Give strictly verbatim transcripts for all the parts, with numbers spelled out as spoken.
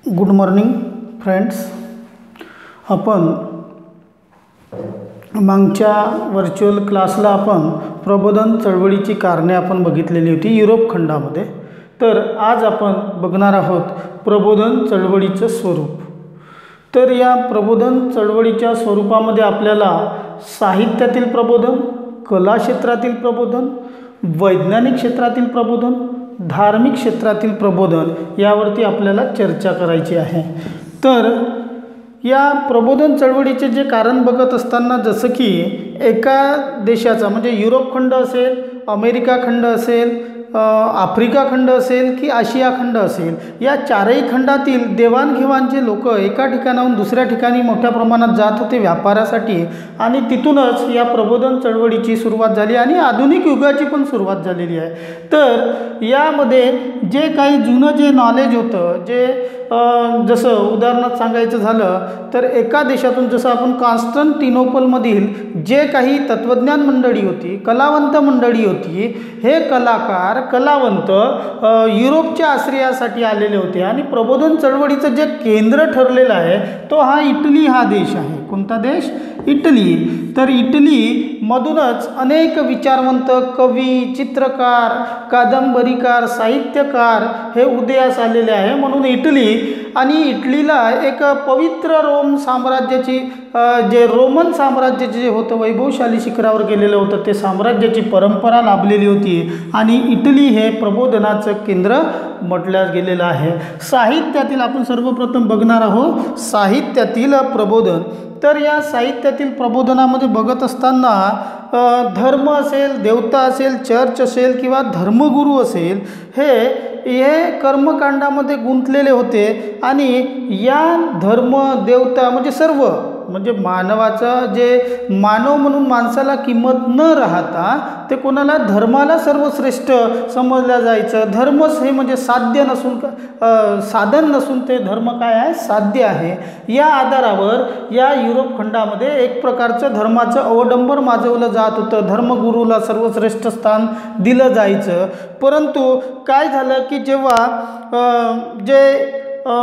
Good morning friends. आपण मागच्या virtual क्लासला आपण प्रबोधन चळवळीची कारणे आपण बघितलेली होती युरोप खंडामध्ये. तर आज आपण बघणार आहोत प्रबोधन चळवळीचं स्वरूप. तर या प्रबोधन चळवळीच्या स्वरूपामध्ये आपल्याला साहित्यातील प्रबोधन, कला क्षेत्रातील प्रबोधन, वैज्ञानिक क्षेत्रातील प्रबोधन, धार्मिक क्षेत्रातील प्रबोधन यावरती आपल्याला चर्चा करायची आहे. तर या प्रबोधन चळवळीचे जे कारण बघत असताना जसं की एका देशाचा म्हणजे युरोप खंड असेल, अमेरिका खंड असेल, आफ्रिका खंड असेल की आशिया खंड असेल, या चारही खंडातील देवाणघेवाणचे लोक एका ठिकाणाहून दुसऱ्या ठिकाणी मोठ्या प्रमाणात जात होते व्यापारासाठी. आणि तिथूनच या प्रबोधन चळवळीची सुरुवात झाली आणि आधुनिक युगाची पण सुरुवात झालेली आहे. तर यामध्ये जे काही जुनं जे नॉलेज होतं, जे जसं उदाहरणार्थ सांगायचं झालं तर एका देशातून जसं आपण कॉन्स्टंटिनोपलमधील जे काही तत्त्वज्ञान मंडळी होती, कलावंत मंडळी होती, हे कलाकार कलावंत युरोपच्या आश्रयासाठी आलेले होते. आणि प्रबोधन चळवळीचं जे केंद्र ठरलेलं आहे तो हा इटली हा देश आहे. कोणता देश? इटली. तर इटलीमधूनच अनेक विचारवंत कवी, चित्रकार, कादंबरीकार, साहित्यकार हे उदयास आलेले आहे. म्हणून इटली आणि इटलीला एक पवित्र रोम साम्राज्याची जे रोमन साम्राज्याचे जे होतं वैभवशाली शिखरावर गेलेलं होतं ते साम्राज्याची परंपरा लाभलेली होती. आणि इटली हे प्रबोधनाचं केंद्र म्हटलं गेलेलं आहे. साहित्यातील आपण सर्वप्रथम बघणार आहोत साहित्यातील प्रबोधन. तर या साहित्यातील प्रबोधनामध्ये बघत असताना धर्म असेल, देवता असेल, चर्च असेल किंवा धर्मगुरू असेल, हे हे कर्मकांडामध्ये गुंतलेले होते. आणि या धर्म देवता म्हणजे सर्व म्हणजे मानवाचं जे मानव म्हणून माणसाला किंमत न राहता ते कोणाला धर्माला सर्वश्रेष्ठ समजलं जायचं. धर्मच हे म्हणजे साध्य नसून साधन नसून ते धर्म काय आहे? साध्य आहे. या आधारावर या युरोप खंडामध्ये एक प्रकारचं धर्माचं अवडंबर माजवलं जात होतं. धर्मगुरूला सर्वश्रेष्ठ स्थान दिलं जायचं. परंतु काय झालं की जेव्हा जे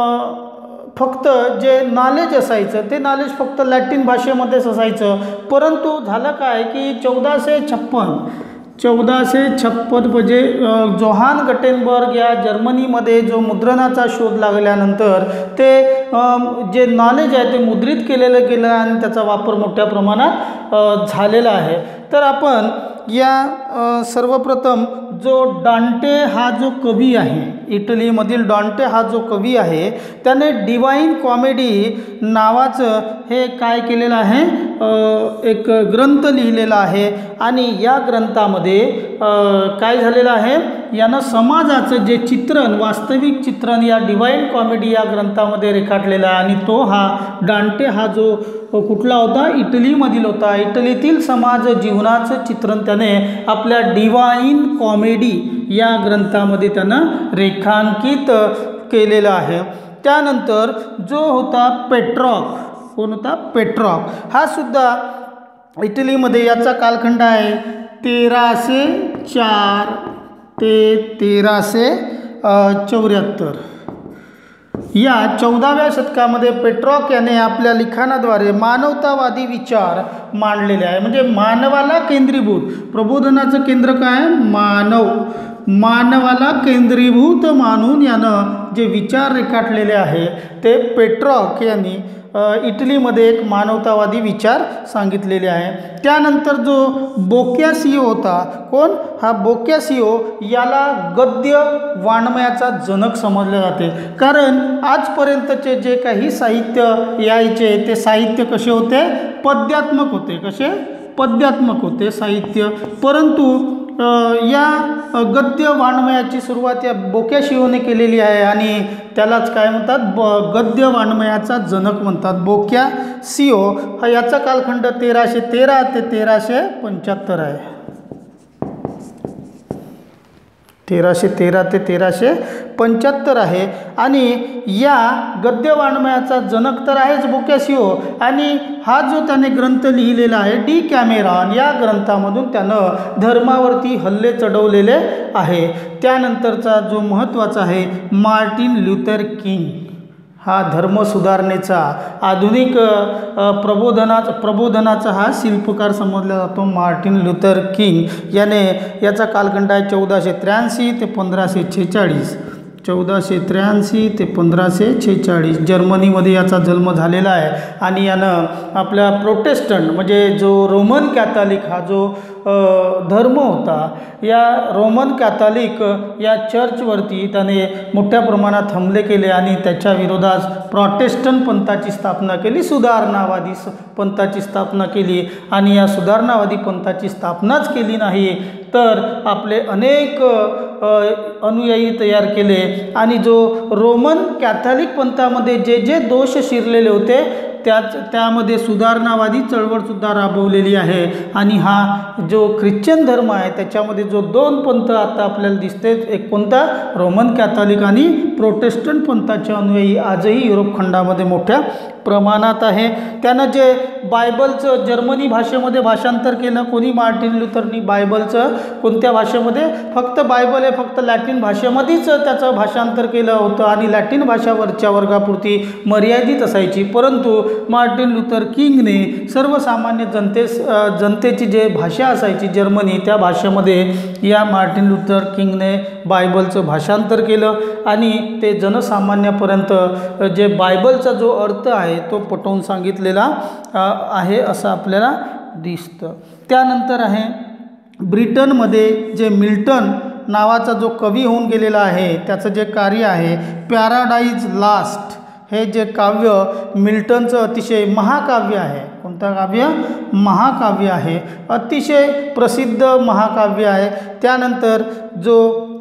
फक्त जे नॉलेज असायचं ते नॉलेज फक्त लॅटिन भाषेमध्येच असायचं. परंतु झालं काय की चौदाशे छप्पन चौदाशे छप्पन म्हणजे जोहान गटेनबर्ग या जर्मनीमध्ये जो मुद्रणाचा शोध लागल्यानंतर ते जे नॉलेज आहे ते मुद्रित केलेलं गेलं आणि त्याचा वापर मोठ्या प्रमाणात झालेला आहे. तर आपण या सर्वप्रथम जो डांटे हा जो कवी आहे, इटलीमधील डांटे हा जो कवी आहे, त्याने डिवाइन कॉमेडी नावाचं हे काय केलेलं आहे, एक ग्रंथ लिहिलेला आहे. आणि या ग्रंथामध्ये काय झालेलं आहे, यानं समाजाचं जे चित्रण, वास्तविक चित्रण या डिवाइन कॉमेडी या ग्रंथामध्ये रेखाटलेला आहे. आणि तो हा डांटे हा जो कुठला होता? इटलीमधील होता. इटलीतील समाज जीवनाचं चित्रण त्याने आपल्या डिवाइन कॉमेडी या ग्रंथामध्ये त्यानं रेखांकित केलेलं आहे. त्यानंतर जो होता पेट्रॉक, कोण होता? पेट्रॉक हा सुद्धा इटलीमध्ये, याचा कालखंड आहे तेराशे चार ते तेराशे चौऱ्याहत्तर. या चौदाव्या शतकामध्ये पेट्रॉक याने आपल्या लिखाणाद्वारे मानवतावादी विचार मांडलेले आहे. म्हणजे मानवाला केंद्रीभूत, प्रबोधनाचं केंद्र काय? मानव. मानवाला केंद्रीभूत मानून यानं जे विचार रेखाटलेले आहे ते पेट्रॉक यांनी इटलीमध्ये एक मानवतावादी विचार सांगितलेले आहे. त्यानंतर जो बोक्यासिओ होता, कोण? हा बोक्यासिओ याला गद्य वाङ्मयाचा जनक समजले जाते. कारण आजपर्यंतचे जे काही साहित्य यायचे ते साहित्य कसे होते? पद्यात्मक होते. कसे? पद्यात्मक होते साहित्य. परंतु या गद्य वाङ्मयाची सुरुवात या बोक्यासिओने केलेली आहे आणि त्यालाच काय म्हणतात? ब गद्य वाङ्मयाचा जनक म्हणतात. बोक्यासिओ हा याचा कालखंड तेराशे तेरा ते तेराशे पंच्याहत्तर आहे. तेराशे तेरा ते तेराशे पंच्याहत्तर आहे. आणि या गद्य वाङ्मयाचा जनक तर आहेच बोक्यासिओ. आणि हा जो त्याने ग्रंथ लिहिलेला आहे डी कॅमेरॉन, या ग्रंथामधून त्यानं धर्मावरती हल्ले चढवलेले आहे. त्यानंतरचा जो महत्त्वाचा आहे मार्टिन ल्यूथर किंग, हा धर्म सुधारणेचा आधुनिक प्रबोधनाचा प्रबोधनाचा हा शिल्पकार समजला जातो मार्टिन लुथर किंग याने. याचा कालखंड आहे चौदाशे त्र्याऐंशी ते पंधराशे छेचाळीस चौदाशे त्र्याऐंशी ते पंधराशे छेचाळीस जर्मनीमध्ये याचा जन्म झालेला आहे. आणि यानं आपल्या प्रोटेस्टंट म्हणजे जो रोमन कॅथॉलिक हा जो धर्म होता या रोमन कॅथॉलिक या चर्चवरती त्याने मोठ्या प्रमाणात हमले केले आणि त्याच्या विरोधात प्रोटेस्टंट पंथाची स्थापना केली, सुधारणावादी पंथाची स्थापना केली. आणि या सुधारणावादी पंथाची स्थापनाच केली नाही तर आपले अनेक अनुयायी तयार केले. आणि जो रोमन कॅथॉलिक पंथामध्ये जे जे दोष शिरलेले होते त्याच त्यामध्ये सुधारणावादी चळवळसुद्धा राबवलेली आहे. आणि हा जो ख्रिश्चन धर्म आहे त्याच्यामध्ये जो दोन पंथ आता आपल्याला दिसते, एक कोणता रोमन कॅथॉलिक आणि प्रोटेस्टंट पंथाचे अनुयायी आजही युरोप खंडामध्ये मोठ्या प्रमाणात आहे. त्यानं जे बायबलचं जर्मनी भाषेमध्ये भाषांतर केलं, कोणी मार्टिन लुथरनी बायबलचं कोणत्या भाषेमध्ये, फक्त बायबल हे फक्त लॅटिन भाषेमध्येच त्याचं भाषांतर केलं होतं आणि लॅटिन भाषा वरच्या वर्गापुरती मर्यादित असायची. परंतु मार्टिन लुथर किंगने सर्वसामान्य जनतेस जनतेची जे भाषा असायची जर्मनी त्या भाषेमध्ये या मार्टिन लुथर किंगने बायबलचं भाषांतर केलं आणि ते जनसामान्यापर्यंत जे बायबलचा जो अर्थ आहे तो पटवून सांगितलेला आहे असं आपल्याला दिसतं. त्यानंतर आहे ब्रिटनमध्ये जे मिल्टन नावाचा जो कवी होऊन गेलेला आहे त्याचं जे कार्य आहे पॅराडाईज लास्ट हे जे काव्य मिल्टनचं अतिशय महाकाव्य आहे. कोणतं काव्य? महाकाव्य आहे, अतिशय प्रसिद्ध महाकाव्य आहे. त्यानंतर जो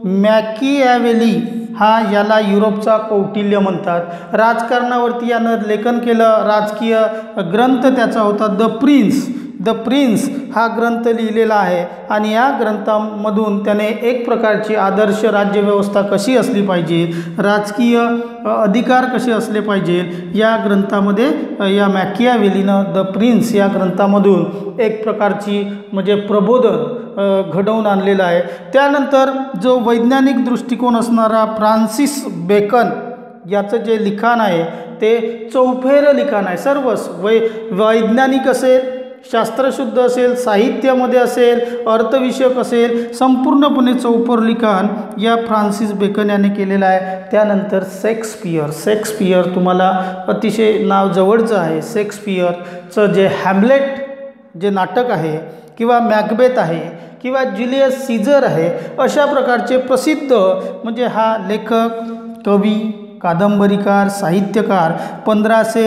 मॅकियावेली हा याला युरोपचा कौटिल्य म्हणतात. राजकारणावरती यानं लेखन केलं, राजकीय ग्रंथ त्याचा होता द प्रिन्स. द प्रिन्स हा ग्रंथ लिहिलेला आहे आणि या ग्रंथामधून त्याने एक प्रकारची आदर्श राज्यव्यवस्था कशी असली पाहिजे, राजकीय अधिकार कसे असले पाहिजे या ग्रंथामध्ये या मॅकियावेलीनं द प्रिन्स या ग्रंथामधून एक प्रकारची म्हणजे प्रबोधन घडवून आणलेलं आहे. त्यानंतर जो वैज्ञानिक दृष्टिकोन असणारा फ्रान्सिस बेकन याचं जे लिखाण आहे ते चौफेर लिखाण आहे. सर्वच वै वैज्ञानिक असेल, शास्त्रशुद्ध असेल, साहित्यामध्ये असेल, अर्थविषयक असेल, संपूर्णपणे चौफेर लिखाण या फ्रान्सिस बेकन याने केलेलं आहे. त्यानंतर शेक्सपियर शेक्सपियर तुम्हाला अतिशय नाव जवळचं आहे. शेक्सपियरचं जे हॅम्लेट जे नाटक आहे किंवा मॅकबेथ आहे किंवा ज्युलियस सीझर आहे अशा प्रकारचे प्रसिद्ध म्हणजे हा लेखक, कवी, कादंबरीकार, साहित्यकार पंधराशे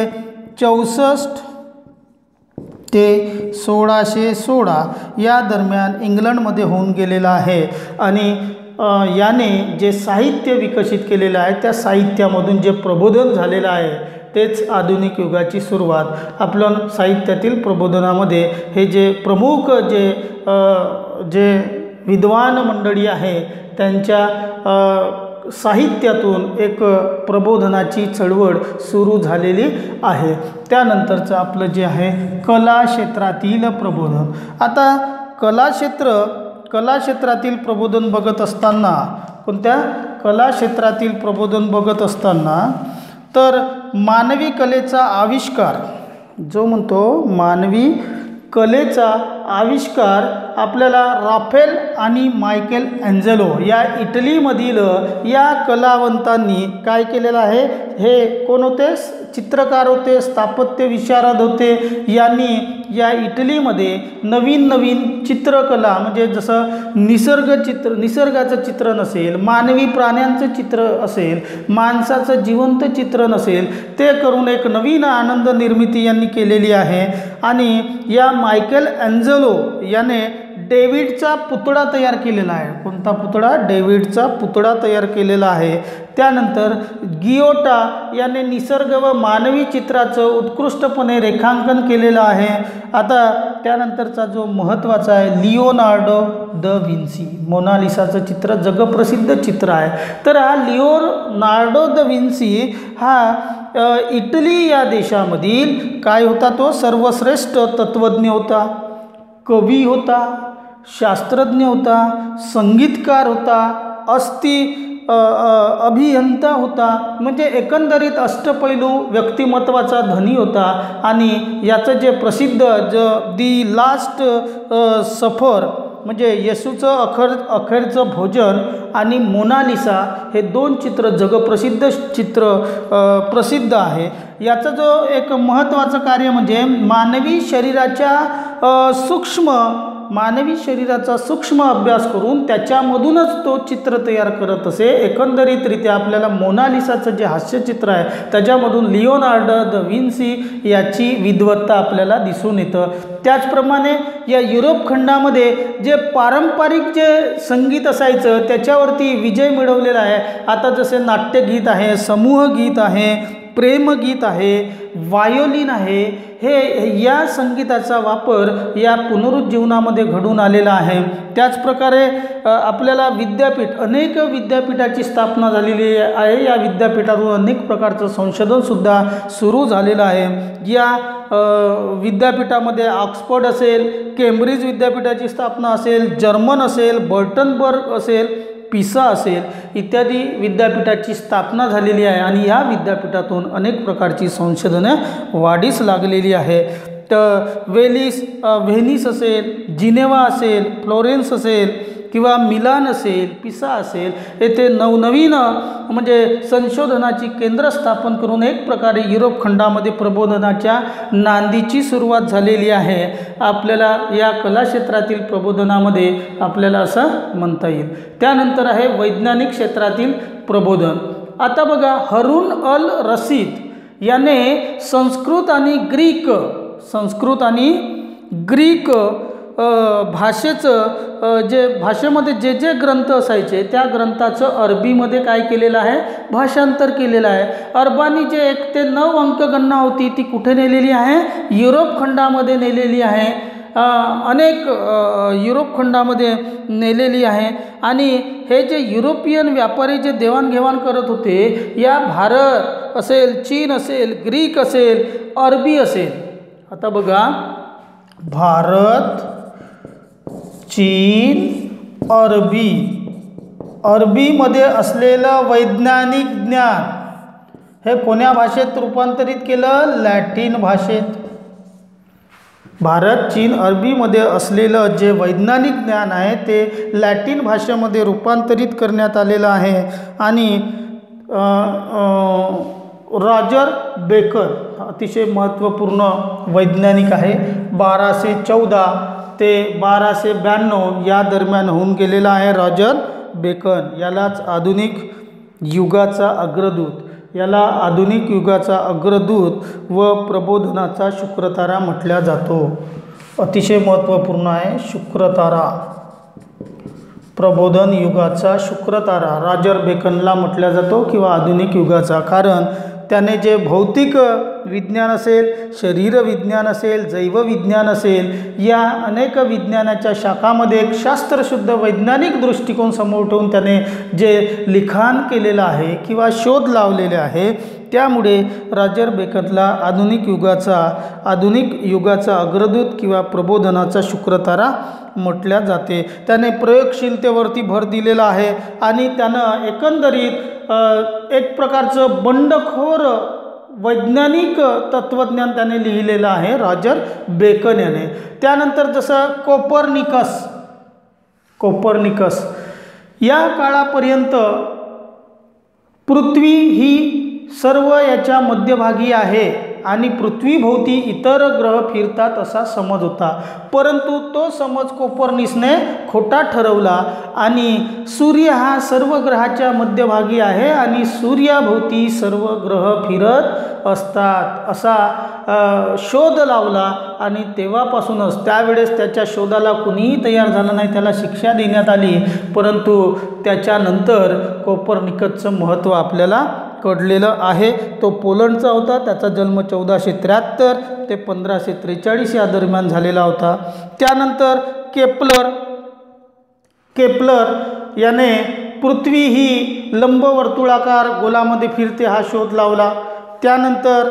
चौसष्ट ते सोळाशे सोळा या दरम्यान इंग्लंडमध्ये होऊन गेलेला आहे. आणि याने जे साहित्य विकसित केलेलं आहे त्या साहित्यामधून जे प्रबोधन झालेलं आहे तेच आधुनिक युगाची सुरुवात. आपलं साहित्यातील प्रबोधनामध्ये हे जे प्रमुख जे जे विद्वान मंडळी आहे त्यांच्या साहित्यातून एक प्रबोधनाची चळवळ सुरू झालेली आहे. त्यानंतरचं आपलं जे आहे कला क्षेत्रातील प्रबोधन. आता कलाक्षेत्र कलाक्षेत्रातील प्रबोधन बघत असताना कोणत्या कला क्षेत्रातील प्रबोधन बघत असताना तर मानवी कलेचा आविष्कार जो म्हणतो मानवी कलेचा आविष्कार आपल्याला राफेल आणि मायकेल एंजेलो या इटलीमधील या कलावंतांनी काय केलेलं आहे. हे कोण होते? चित्रकार होते, स्थापत्य विशारद होते. यांनी या इटलीमध्ये नवीन नवीन चित्रकला म्हणजे जसं निसर्ग चित्र निसर्गाचं चित्रण असेल, मानवी प्राण्यांचं चित्र असेल, माणसाचं जिवंत चित्रण असेल ते करून एक नवीन आनंद निर्मिती यांनी केलेली आहे. आणि या मायकेल एंजेलो याने डेव्हिडचा पुतळा तयार केलेला आहे. कोणता पुतळा? डेव्हिडचा पुतळा तयार केलेला आहे. त्यानंतर गियोटा याने निसर्ग व मानवी चित्राचं उत्कृष्टपणे रेखांकन केलेलं आहे. आता त्यानंतरचा जो महत्त्वाचा आहे लिओनार्डो द विन्सी, मोनालिसाचं चित्र जगप्रसिद्ध चित्र आहे. तर हा लिओनार्डो द विन्सी हा इटली या देशामधील काय होता? तो सर्वश्रेष्ठ तत्त्वज्ञ होता, कवी होता, शास्त्रज्ञ होता, संगीतकार होता, अस्थि अ, अ, अभियंता होता, म्हणजे एकंदरीत अष्टपैलू व्यक्तिमत्वाचा धनी होता. आणि याचं जे प्रसिद्ध ज दी लास्ट सफर म्हणजे येशूचं अखेर अखेरचं भोजन आणि मोनालिसा हे दोन चित्र जगप्रसिद्ध चित्र प्रसिद्ध आहे. याचं जो एक महत्त्वाचं कार्य म्हणजे मानवी शरीराच्या सूक्ष्म मानवी शरीराचा सूक्ष्म अभ्यास करून त्याच्यामधूनच तो चित्र तयार करत असे. एकंदरीतरित्या आपल्याला मोनालिसाचं जे हास्यचित्र आहे त्याच्यामधून लिओनार्डो द विन्सी याची विद्वत्ता आपल्याला दिसून येतं. त्याचप्रमाणे या युरोप खंडामध्ये जे पारंपरिक जे संगीत असायचं त्याच्यावरती विजय मिळवलेला आहे. आता जसे नाट्यगीत आहे, समूहगीत आहे, प्रेमगीत आहे, वायोलिन आहे, हे या संगीताचा वापर या पुनरुज्जीवनामध्ये घडून आलेला आहे. त्याचप्रकारे आपल्याला विद्यापीठ अनेक विद्यापीठाची स्थापना झालेली आहे. या विद्यापीठातून अनेक प्रकारचं संशोधनसुद्धा सुरू झालेलं आहे. या विद्यापीठामध्ये ऑक्सफर्ड असेल, केम्ब्रिज विद्यापीठाची स्थापना असेल, जर्मन असेल, बर्टनबर्ग असेल, पिसा असेल इत्यादी विद्यापीठाची स्थापना झालेली आहे. आणि या विद्यापीठातून अनेक प्रकारची संशोधनं वाढीस लागलेली आहे. तर वेलिस व्हेनिस असेल, जिनेवा असेल, फ्लोरेन्स असेल किंवा मिलान असेल, पिसा असेल, येथे नवनवीन म्हणजे संशोधनाची केंद्र स्थापन करून एक प्रकारे युरोप खंडामध्ये प्रबोधनाच्या नांदीची सुरुवात झालेली आहे. आपल्याला या कलाक्षेत्रातील प्रबोधनामध्ये आपल्याला असं म्हणता येईल. त्यानंतर आहे वैज्ञानिक क्षेत्रातील प्रबोधन. आता बघा, हरून अल रशीद याने संस्कृत आणि ग्रीक संस्कृत आणि ग्रीक भाषेचं जे भाषेमध्ये जे जे ग्रंथ असायचे त्या ग्रंथाचं अरबीमध्ये काय केलेलं आहे, भाषांतर केलेलं आहे. अरबानी जे एक ते नऊ अंकगणना होती ती कुठे नेलेली आहे, युरोप खंडामध्ये नेलेली आहे. अनेक युरोप खंडामध्ये नेलेली आहे. आणि हे जे युरोपियन व्यापारी जे देवाणघेवाण करत होते, या भारत असेल, चीन असेल, ग्रीक असेल, अरबी असेल. आता बघा, भारत, चीन, अरबी अरबीमध्ये असलेलं वैज्ञानिक ज्ञान हे कोण्या भाषेत रूपांतरित केलं, लॅटिन भाषेत. भारत, चीन, अरबीमध्ये असलेलं जे वैज्ञानिक ज्ञान आहे ते लॅटिन भाषेमध्ये रूपांतरित करण्यात आलेलं आहे. आणि रॉजर बेकर अतिशय महत्त्वपूर्ण वैज्ञानिक आहे. बाराशे चौदा ते बाराशे ब्याण्णव या दरम्यान होऊन गेलेला आहे रॉजर बेकन. यालाच आधुनिक युगाचा अग्रदूत याला आधुनिक युगाचा अग्रदूत व प्रबोधनाचा शुक्रतारा म्हटला जातो. अतिशय महत्त्वपूर्ण आहे शुक्रतारा. प्रबोधन युगाचा शुक्रतारा रॉजर बेकनला म्हटला जातो किंवा आधुनिक युगाचा. कारण त्याने जे भौतिक विज्ञान असेल, शरीर विज्ञान असेल, जैवविज्ञान असेल, या अनेक विज्ञानाच्या शाखामध्ये एक शास्त्रशुद्ध वैज्ञानिक दृष्टिकोन समोर ठेवून त्याने जे लिखाण केलेलं आहे किंवा शोध लावलेले आहे, त्यामुळे रॉजर बेकनला आधुनिक युगाचा आधुनिक युगाचा अग्रदूत किंवा प्रबोधनाचा शुक्रतारा म्हटल्या जाते. त्याने प्रयोगशीलतेवरती भर दिलेला आहे आणि त्यानं एकंदरीत एक प्रकारचं बंडखोर वैज्ञानिक तत्त्वज्ञान त्याने लिहिलेलं आहे रॉजर बेकन याने. त्यानंतर जसं कोपर्निकस कोपर्निकस या काळापर्यंत पृथ्वी ही सर्व याच्या मध्यभागी आहे आणि पृथ्वीभोवती इतर ग्रह फिरतात असा समज होता. परंतु तो समज कोपर्निकसने खोटा ठरवला आणि सूर्य हा सर्व ग्रहाच्या मध्यभागी आहे आणि सूर्याभोवती सर्व ग्रह फिरत असतात असा शोध लावला. आणि तेव्हापासूनच त्यावेळेस त्याच्या शोधाला कुणीही तयार झालं नाही, त्याला शिक्षा देण्यात आली. परंतु त्याच्यानंतर कोपर्निकसचं महत्त्व आपल्याला कळलेलं आहे. तो पोलंडचा होता. त्याचा जन्म चौदाशे त्र्याहत्तर ते पंधराशे त्रेचाळीस या दरम्यान झालेला होता. त्यानंतर केपलर केपलर याने पृथ्वी ही लंबवर्तुळाकार गोलामध्ये फिरते हा शोध लावला. त्यानंतर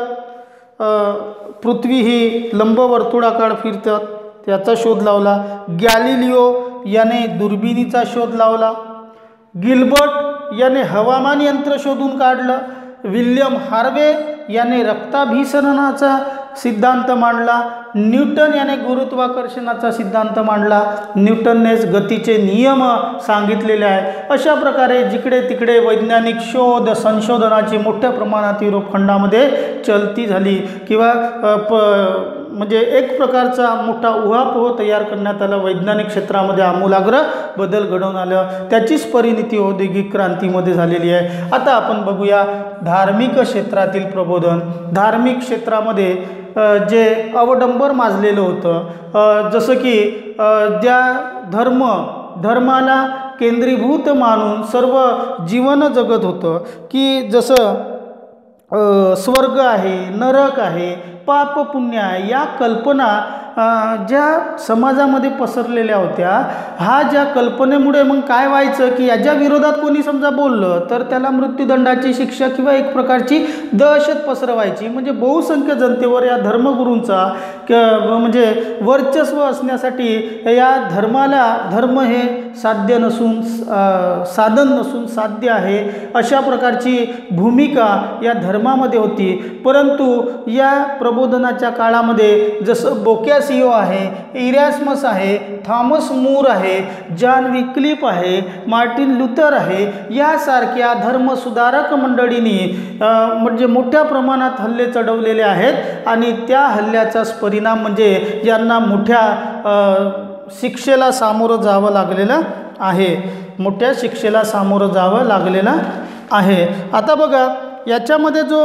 पृथ्वी ही लंबवर्तुळाकार फिरतात त्याचा शोध लावला. गॅलिलिओ याने दुर्बिणीचा शोध लावला. गिल्बर्ट याने हवामान यंत्र शोधून काढलं. विल्यम हार्वे याने रक्ताभिसरणाचा सिद्धांत मांडला. न्यूटन याने गुरुत्वाकर्षणाचा सिद्धांत मांडला. न्यूटननेच गतीचे नियम सांगितलेले आहे. अशा प्रकारे जिकडे तिकडे वैज्ञानिक शोध संशोधनाची मोठ्या प्रमाणात युरोप खंडामध्ये चलती झाली किंवा प म्हणजे एक प्रकारचा मोठा उहापोह तयार करण्यात आला. वैज्ञानिक क्षेत्रामध्ये आमूलाग्र बदल घडवून आलं. त्याचीच परिणिती औद्योगिक क्रांतीमध्ये झालेली आहे. आता आपण बघूया धार्मिक क्षेत्रातील प्रबोधन. धार्मिक क्षेत्रामध्ये जे अवडंबर माजलेलं होतं, जसं की ज्या धर्म धर्माला केंद्रीभूत मानून सर्व जीवन जगत होतं, की जसं स्वर्ग आहे, नरक आहे, पाप पुण्य आहे, या कल्पना ज्या समाजामध्ये पसरलेल्या होत्या, हा ज्या कल्पनेमुळे मग काय व्हायचं की याच्या विरोधात कोणी समजा बोललं तर त्याला मृत्यूदंडाची शिक्षा किंवा एक प्रकारची दहशत पसरवायची. म्हणजे बहुसंख्य जनतेवर या धर्मगुरूंचा म्हणजे वर्चस्व असण्यासाठी या धर्माला धर्म हे साध्य नसून साधन नसून साध्य आहे अशा प्रकारची भूमिका या धर्मामध्ये होती. परंतु या प्रबोधनाच्या काळामध्ये जसं बोक्या सिओ आहे, इरॅस्मस आहे, थॉमस मूर आहे, जॉन विक्लिफ आहे, मार्टिन लुथर आहे, यासारख्या धर्मसुधारक मंडळींनी म्हणजे मोठ्या प्रमाणात हल्ले चढवलेले आहेत आणि त्या हल्ल्याचाच परिणाम म्हणजे यांना मोठ्या शिक्षेला सामोरं जावं लागलेलं आहे. मोठ्या शिक्षेला सामोरं जावं लागलेलं आहे. आता बघा याच्यामध्ये जो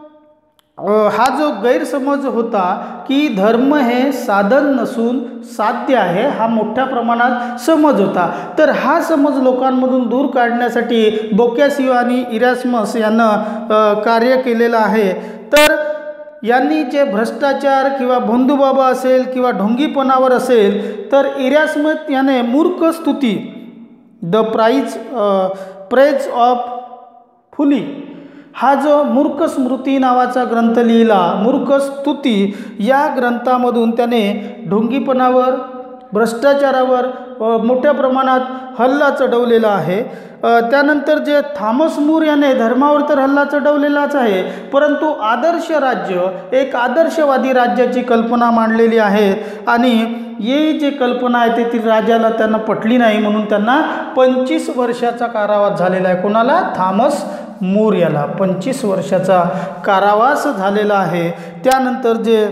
हा जो गैरसमज होता की धर्म हे साधन नसून साध्य आहे, हा मोठ्या प्रमाणात समज होता. तर हा समज लोकांमधून दूर काढण्यासाठी बोक्यासिओ आणि इरॅस्मस यांना कार्य केलेलं आहे. तर यांनी जे भ्रष्टाचार किंवा भोंदूबाबा असेल किंवा ढोंगीपणावर असेल तर इरॅस्मस याने मूर्ख स्तुती द प्राइज प्रेज ऑफ फुली हा जो मूर्ख स्मृती नावाचा ग्रंथ लिहिला. मूर्ख स्तुती या ग्रंथामधून त्याने ढोंगीपणावर भ्रष्टाचारावर मोठ्या प्रमाणात हल्ला चढवलेला आहे. त्यानंतर जे थॉमस मूर याने धर्मावर तर हल्ला चढवलेलाच आहे, परंतु आदर्श राज्य एक आदर्शवादी राज्याची कल्पना मांडलेली आहे आणि ही जी कल्पना आहे ते ती राजाला त्यांना पटली नाही म्हणून त्यांना पंचवीस वर्षाचा कारावास झालेला आहे. कोणाला? थॉमस मूर याला पंचवीस वर्षाचा कारावास झालेला आहे. त्यानंतर जे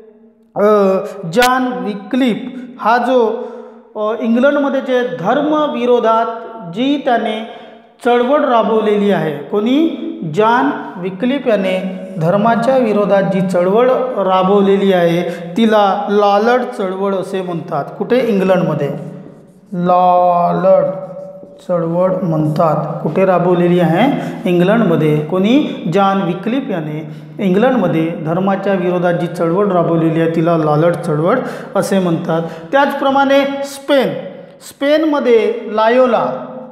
जॉन विक्लिफ हा जो इंग्लंडमध्ये जे धर्मविरोधात जी त्याने चळवळ राबवलेली आहे, कोणी? जॉन विक्लिफ याने धर्माच्या विरोधात जी चळवळ राबवलेली आहे तिला लॉलर्ड चळवळ असे म्हणतात. कुठे? इंग्लंडमध्ये लॉलर्ड चळवळ म्हणतात. कुठे राबवलेली आहे? इंग्लंडमध्ये. कोणी? जॉन विक्लिफ याने इंग्लंडमध्ये धर्माच्या विरोधात जी चळवळ राबवलेली आहे तिला लॉलर्ड चळवळ असे म्हणतात. त्याचप्रमाणे स्पेन स्पेनमध्ये लायोला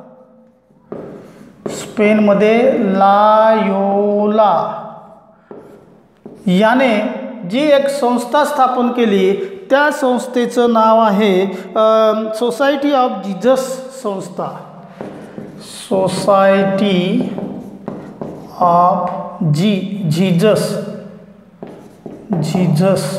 स्पेनमध्ये लायोला याने जी एक संस्था स्थापन केली त्या संस्थेचं नाव आहे सोसायटी ऑफ जीजस संस्था. सोसायटी ऑफ जी जीजस जीजस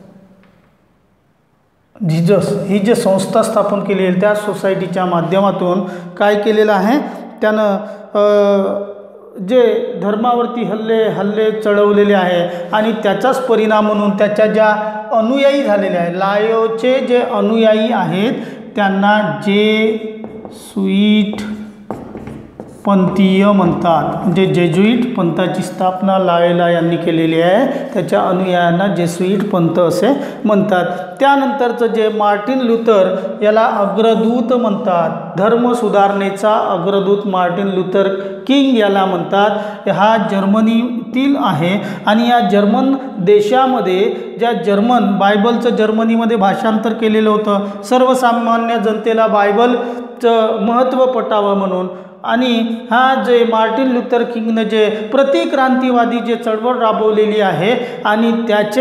जीजस ही जी संस्था स्थापन केली आहे त्या सोसायटीच्या माध्यमातून काय केलेलं आहे त्यानं जे धर्मावरती हल्ले हल्ले चढवलेले आहे आणि त्याचाच परिणाम म्हणून त्याच्या ज्या अनुयायी झालेले आहे, लायोचे जे अनुयायी आहेत त्यांना जे स्वीट पंथीय म्हणतात. म्हणजे जेजुईट पंथाची स्थापना लायोला यांनी केलेली आहे. त्याच्या अनुयायांना जेसुईट पंथ असे म्हणतात. त्यानंतरचं जे मार्टिन लुथर याला अग्रदूत म्हणतात. धर्म सुधारणेचा अग्रदूत मार्टिन लुथर किंग याला म्हणतात. हा जर्मनीतील आहे आणि या जर्मन देशामध्ये ज्या जर्मन बायबलचं जर्मनीमध्ये भाषांतर केलेलं होतं सर्वसामान्य जनतेला बायबलचं महत्त्व पटावं म्हणून. आणि हा जे मार्टिन लुथर किंगने जे प्रतिक्रांतीवादी जे चळवळ राबवलेली आहे आणि त्याचे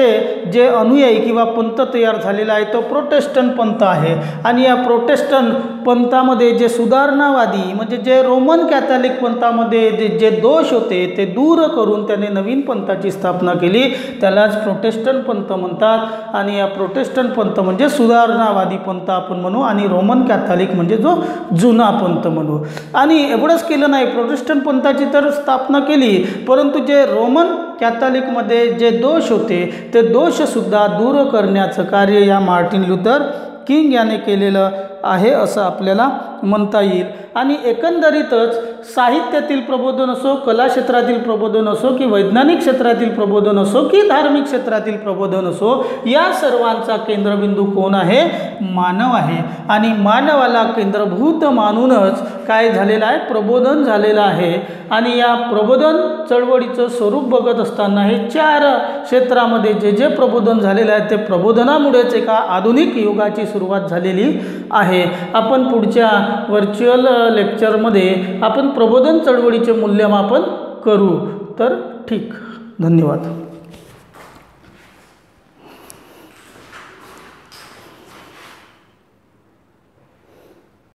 जे अनुयायी किंवा पंथ तयार झालेला आहे तो प्रोटेस्टंट पंथ आहे आणि या प्रोटेस्टंट पंथामध्ये जे सुधारणावादी म्हणजे जे रोमन कॅथॉलिक पंथामध्ये जे जे दोष होते ते दूर करून त्याने नवीन पंथाची स्थापना केली, त्यालाच प्रोटेस्टंट पंथ म्हणतात आणि या प्रोटेस्टंट पंथ म्हणजे सुधारणावादी पंथ आपण म्हणू आणि रोमन कॅथॉलिक म्हणजे जो जुना पंथ म्हणू. आणि एवढंच केलं नाही, प्रोटेस्टंट पंथाची तर स्थापना केली परंतु जे रोमन कॅथॉलिकमध्ये जे दोष होते ते दोषसुद्धा दूर करण्याचं कार्य या मार्टिन लुथर किंग याने केलेलं आहे असं आपल्याला म्हणता येईल. आणि एकंदरीतच साहित्यातील प्रबोधन असो, कला क्षेत्रातील प्रबोधन असो की वैज्ञानिक क्षेत्रातील प्रबोधन असो की धार्मिक क्षेत्रातील प्रबोधन असो, या सर्वांचा केंद्रबिंदू कोण आहे? मानव आहे. आणि मानवाला केंद्रभूत मानूनच काय झालेलं आहे? प्रबोधन झालेलं आहे. आणि या प्रबोधन चळवळीचं स्वरूप बघत असताना हे चार क्षेत्रामध्ये जे जे प्रबोधन झालेलं आहे ते प्रबोधनामुळेच एका आधुनिक युगाची सुरुवात झालेली आहे. आपण पुढच्या व्हर्च्युअल लेक्चरमध्ये आपण प्रबोधन चळवळीचे मूल्यमापन करू. तर ठीक, धन्यवाद.